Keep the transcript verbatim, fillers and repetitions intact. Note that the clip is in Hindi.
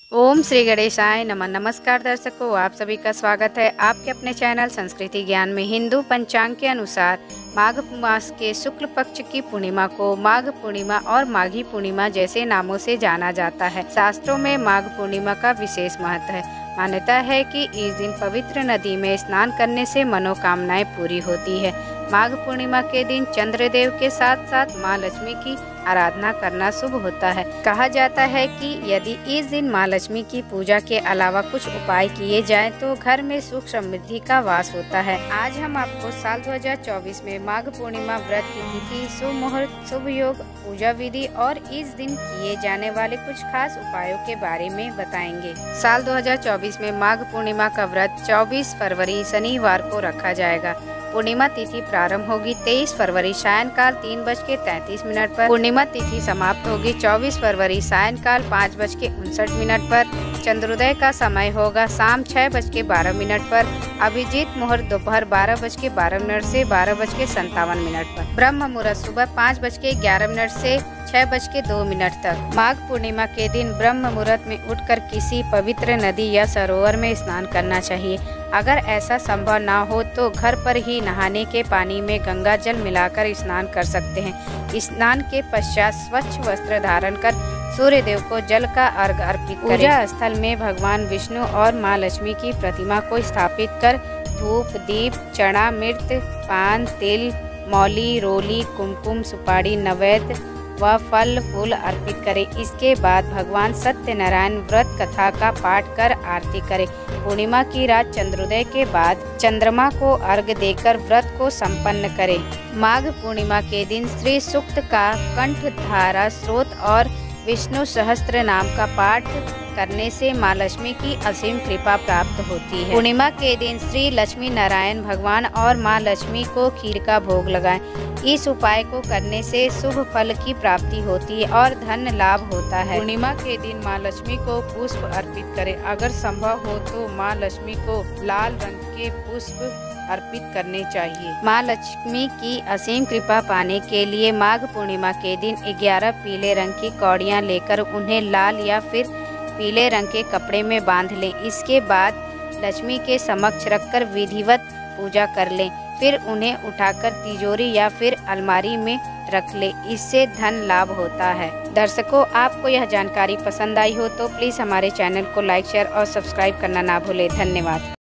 ओम श्री गणेशाय नमः। नमस्कार दर्शकों, आप सभी का स्वागत है आपके अपने चैनल संस्कृति ज्ञान में। हिंदू पंचांग के अनुसार माघ मास के शुक्ल पक्ष की पूर्णिमा को माघ पूर्णिमा और माघी पूर्णिमा जैसे नामों से जाना जाता है। शास्त्रों में माघ पूर्णिमा का विशेष महत्व है। मान्यता है कि इस दिन पवित्र नदी में स्नान करने से मनोकामनाएं पूरी होती है। माघ पूर्णिमा के दिन चंद्रदेव के साथ साथ माँ लक्ष्मी की आराधना करना शुभ होता है। कहा जाता है कि यदि इस दिन माँ लक्ष्मी की पूजा के अलावा कुछ उपाय किए जाएं तो घर में सुख समृद्धि का वास होता है। आज हम आपको साल दो हज़ार चौबीस में माघ पूर्णिमा व्रत की तिथि, शुभ मुहूर्त, शुभ योग, पूजा विधि और इस दिन किए जाने वाले कुछ खास उपायों के बारे में बताएंगे। साल दो हज़ार चौबीस में माघ पूर्णिमा का व्रत चौबीस फरवरी शनिवार को रखा जाएगा। पूर्णिमा तिथि प्रारंभ होगी तेईस फरवरी सायंकाल तीन बज के तैतीस मिनट पर। पूर्णिमा तिथि समाप्त होगी चौबीस फरवरी सायंकाल पाँच बज के उनसठ मिनट पर। चंद्रोदय का समय होगा शाम छह बज के बारह मिनट पर। अभिजीत मुहूर्त दोपहर बारह बज के बारह मिनट से बारह बज के संतावन मिनट पर। ब्रह्म मुहूर्त सुबह पाँच बज के ग्यारह मिनट से छह बज के दो मिनट तक। माघ पूर्णिमा के दिन ब्रह्म मुहूर्त में उठकर किसी पवित्र नदी या सरोवर में स्नान करना चाहिए। अगर ऐसा संभव ना हो तो घर पर ही नहाने के पानी में गंगा जल मिलाकर स्नान कर सकते हैं। स्नान के पश्चात स्वच्छ वस्त्र धारण कर सूर्य देव को जल का अर्घ अर्पित करें। पूजा स्थल में भगवान विष्णु और माँ लक्ष्मी की प्रतिमा को स्थापित कर धूप, दीप, चना, मिर्च, पान, तिल, मौली, रोली, कुमकुम, सुपारी, नैवेद्य व फल फूल अर्पित करें। इसके बाद भगवान सत्यनारायण व्रत कथा का पाठ कर आरती करें। पूर्णिमा की रात चंद्रोदय के बाद चंद्रमा को अर्घ देकर व्रत को संपन्न करें। माघ पूर्णिमा के दिन श्री सूक्त का कंठधारा स्रोत और विष्णु सहस्त्र नाम का पाठ करने से माँ लक्ष्मी की असीम कृपा प्राप्त होती है। पूर्णिमा के दिन श्री लक्ष्मी नारायण भगवान और माँ लक्ष्मी को खीर का भोग लगाएं। इस उपाय को करने से शुभ फल की प्राप्ति होती है और धन लाभ होता है। पूर्णिमा के दिन माँ लक्ष्मी को पुष्प अर्पित करें। अगर संभव हो तो माँ लक्ष्मी को लाल रंग के पुष्प अर्पित करने चाहिए। माँ लक्ष्मी की असीम कृपा पाने के लिए माघ पूर्णिमा के दिन ग्यारह पीले रंग की कौड़ियाँ लेकर उन्हें लाल या फिर पीले रंग के कपड़े में बांध लें। इसके बाद लक्ष्मी के समक्ष रखकर विधिवत पूजा कर लें। फिर उन्हें उठाकर तिजोरी या फिर अलमारी में रख लें। इससे धन लाभ होता है। दर्शकों, आपको यह जानकारी पसंद आई हो तो प्लीज़ हमारे चैनल को लाइक, शेयर और सब्सक्राइब करना ना भूलें। धन्यवाद।